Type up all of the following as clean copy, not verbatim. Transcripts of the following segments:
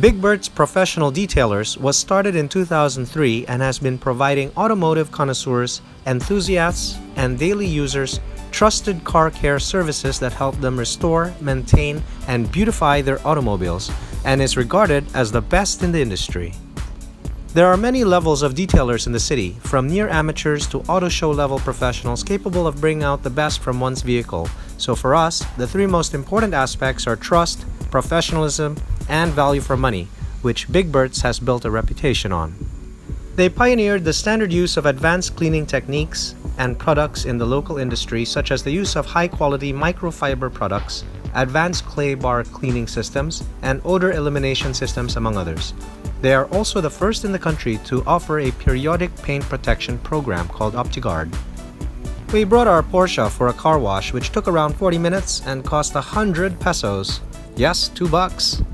Big Bert's Professional Detailers was started in 2003 and has been providing automotive connoisseurs, enthusiasts, and daily users trusted car care services that help them restore, maintain, and beautify their automobiles, and is regarded as the best in the industry. There are many levels of detailers in the city, from near amateurs to auto show level professionals capable of bringing out the best from one's vehicle. So for us, the three most important aspects are trust, professionalism, and value for money, which Big Bert's has built a reputation on. They pioneered the standard use of advanced cleaning techniques and products in the local industry, such as the use of high-quality microfiber products, advanced clay bar cleaning systems, and odor elimination systems, among others. They are also the first in the country to offer a periodic paint protection program called Optiguard. We brought our Porsche for a car wash, which took around 40 minutes and cost 100 pesos. Yes, $2.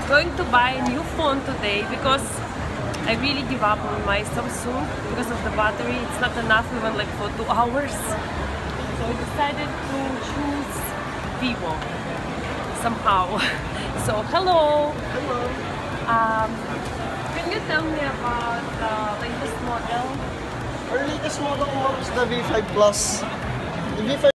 going to buy a new phone today because I really give up on my Samsung because of the battery. It's not enough even like for 2 hours. So I decided to choose Vivo somehow. So hello. Hello. Can you tell me about the latest model? Our latest model is the V5 Plus. The V5